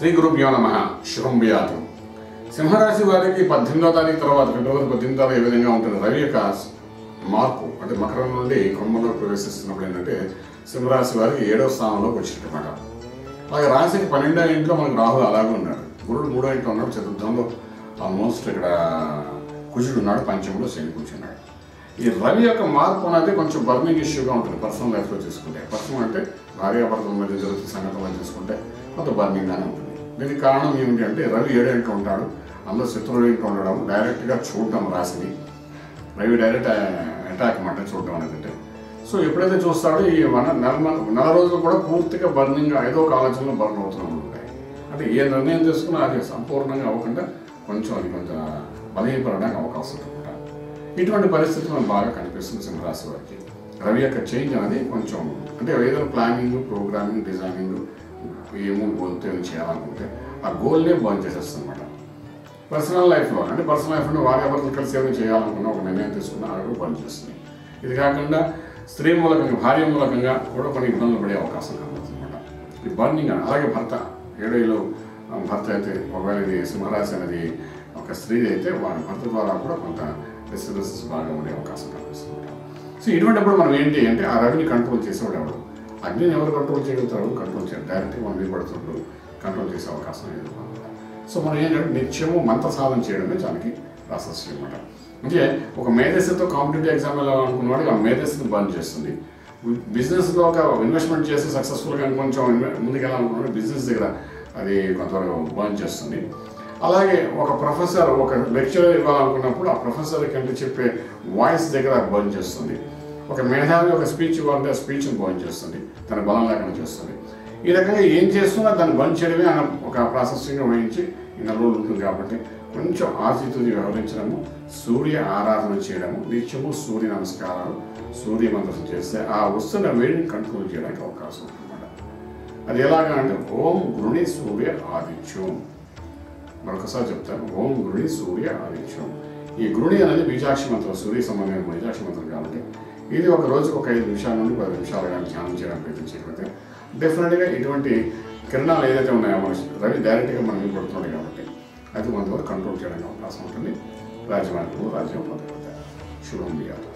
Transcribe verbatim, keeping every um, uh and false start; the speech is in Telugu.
శ్రీ గురుభ్యో నమః. శుభం భూయాత్. సింహరాశి వారికి పద్దెనిమిదవ తారీఖు తర్వాత ఫిబ్రవరి పద్దెనిమిది తారీఖు ఏ విధంగా ఉంటుంది? రవి యొక్క మార్పు అంటే మకరం నుండి కుంభంలో ప్రవేశిస్తున్నప్పుడు ఏంటంటే సింహరాశి వారికి ఏడవ స్థానంలోకి వచ్చినమాట. అలాగే రాశికి పన్నెండవ ఇంట్లో మనకు రాహు అలాగే ఉన్నాడు. గురుడు మూడో ఇంట్లో ఉన్నాడు. చతుర్థంలో ఆల్మోస్ట్ ఇక్కడ కుజుడు ఉన్నాడు. పంచంలో శని కూర్చున్నాడు. ఈ రవి యొక్క మార్పు అనేది కొంచెం బర్నింగ్ ఇష్యూగా ఉంటుంది పర్సనల్ లైఫ్లో చూసుకుంటే. పర్సనల్ అంటే భార్యాభర్తల మధ్య జరుగుతున్న సంగతులను చూసుకుంటే కొంత బర్నింగ్గానే ఉంటుంది. దీనికి కారణం ఏమిటి అంటే రవి ఏడో ఇంట్లో ఉంటాడు. అందులో శత్రువుల ఇంట్లో ఉండడం, డైరెక్ట్గా చూడడం రాశిని. రవి డైరెక్ట్ అటాక్ అన్నమాట చూడడం అనేది. అంటే సో ఎప్పుడైతే చూస్తాడో ఈ మన నెల నెల రోజులు కూడా పూర్తిగా బర్నింగ్ ఏదో ఒక ఆలోచనలో బర్న్ అవుతూ ఉంటాయి. అంటే ఏ నిర్ణయం తీసుకున్నా అది సంపూర్ణంగా అవ్వకుండా కొంచెం అది కొంచెం బలహీనపడడానికి అవకాశం ఉంటుంది. ఇటువంటి పరిస్థితి మనకు బాగా కనిపిస్తుంది సింహరాశి వారికి. రవి యొక్క చేంజ్ అనేది కొంచెం అంటే ఏదైనా ప్లానింగ్, ప్రోగ్రామింగ్, డిజైనింగ్ ఏమో గోల్తో చేయాలనుకుంటే ఆ గోల్నే బర్న్ చేసేస్తుంది అనమాట. పర్సనల్ లైఫ్లో అంటే పర్సనల్ లైఫ్లో భార్యాభర్తలు కలిసి ఏమైనా చేయాలనుకున్నా ఒక నిర్ణయం తీసుకున్న ఆవిడ బర్న్ చేస్తుంది. ఇది కాకుండా స్త్రీ మూలకంగా భార్య మూలకంగా కూడా కొన్ని ఇబ్బందులు పడే అవకాశం కనబడుతుంది అనమాట. ఈ బర్నింగ్ అలాగే భర్త ఏడేళ్ళు భర్త అయితే ఒకవేళ ఇది సింహరాశి అనేది ఒక స్త్రీ అయితే వారి భర్త ద్వారా కూడా కొంత డిస్టర్బెన్సెస్ బాగా ఉండే అవకాశం కనిపిస్తుంది. సో ఇటువంటిప్పుడు మనం ఏంటి అంటే ఆ రవిని కంట్రోల్ చేసేవాడు ఎవరు? అగ్నిని ఎవరు కంట్రోల్ చేయగలుగుతారు? కంట్రోల్ చేయాలి. డైరెక్ట్గా మనం వీలుపడుతున్నప్పుడు కంట్రోల్ చేసే అవకాశం లేదు. సో మనం ఏంటంటే నిత్యము మంత్ర సాధన చేయడమే దానికి ప్రాసెస్ అనమాట. అంటే ఒక మేధస్సుతో కాంపిటేటివ్ ఎగ్జామ్ అనుకున్నవాడు ఆ మేధస్సుని బర్న్ చేస్తుంది. బిజినెస్లో ఒక ఇన్వెస్ట్మెంట్ చేసి సక్సెస్ఫుల్గా కొంచెం ముందుకెళ్ళాలనుకున్నాడు బిజినెస్ దగ్గర అది కొంతవరకు బర్న్ చేస్తుంది. అలాగే ఒక ప్రొఫెసర్ ఒక లెక్చరర్ ఇవ్వాలనుకున్నప్పుడు ఆ ప్రొఫెసర్ కంటే చెప్పే వాయిస్ దగ్గర బర్న్ చేస్తుంది. ఒక మేధావి ఒక స్పీచ్ ఇవ్వాలంటే ఆ స్పీచ్ని బర్న్ చేస్తుంది, తన బలం లేకుండా చేస్తుంది. ఈ రకంగా ఏం చేస్తున్నా దాన్ని బర్న్ చేయడమే అన్న ఒక ప్రాసెసింగ్ వహించి ఈ నెల రోజులు ఉంటుంది. కాబట్టి కొంచెం ఆచితూచి వ్యవహరించడము, సూర్య ఆరాధన చేయడము, నిత్యము సూర్య నమస్కారాలు, సూర్య మంత్రం చేస్తే ఆ వస్తున్న వేడిని కంట్రోల్ చేయడానికి అవకాశం ఉంటుందన్నమాట. అది ఎలాగా అంటే ఓం గృణి సూర్య ఆదిత్యం. మరొకసారి చెప్తాను, ఓం గృణి సూర్య ఆదిత్యం. ఈ గృణి అనేది బీజాక్షి మంత్రం, సూర్య సంబంధమైన బీజాక్షి మంత్రం. కాబట్టి ఇది ఒక రోజుకు ఒక ఐదు నిమిషాల నుండి పది నిమిషాలు కానీ ధ్యానం చేయడానికి ప్రయత్నించకపోతే డెఫినెట్గా ఇటువంటి కిరణాలు ఏదైతే ఉన్నాయో మనిషి రవి డైరెక్ట్గా మనం పడుతున్నాయి కాబట్టి అది కొంతవరకు కంట్రోల్ చేయడానికి అవకాశం ఉంటుంది. రాజ్యవానికి రాజ్యం పొందగలుగుతారు. శుభం భూయాత్.